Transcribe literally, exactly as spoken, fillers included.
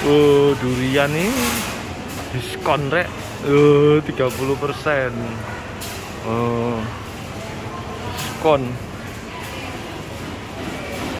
Oh, durian nih diskon rek. Oh, tiga puluh persen. Oh, diskon.